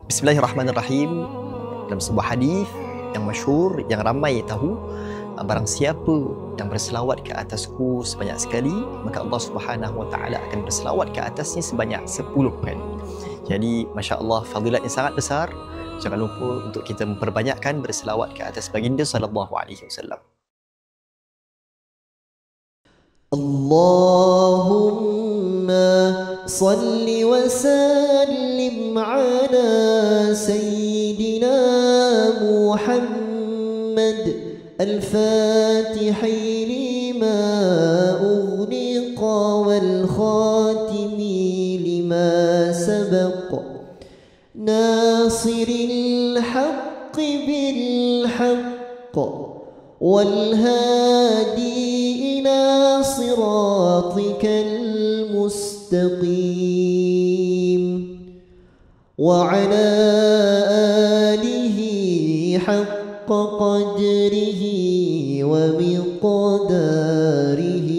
Bismillahirrahmanirrahim. Dalam sebuah hadis yang masyhur, yang ramai tahu, barang siapa yang berselawat ke atasku sebanyak sekali, maka Allah Subhanahu Wa Taala akan berselawat ke atasnya sebanyak 10 kali. Jadi, masya-Allah, fadilat yang sangat besar. Jangan lupa untuk kita memperbanyakkan berselawat ke atas baginda sallallahu alaihi wasallam. Allahumma salli wa sallim ala sayyidina Muhammad al-Fatihi lima ughliqa wal khatimi lima sabaq nasiril haqqi bil haqq wal hadi صراطك المستقيم وعلى آله حق قدره ومقداره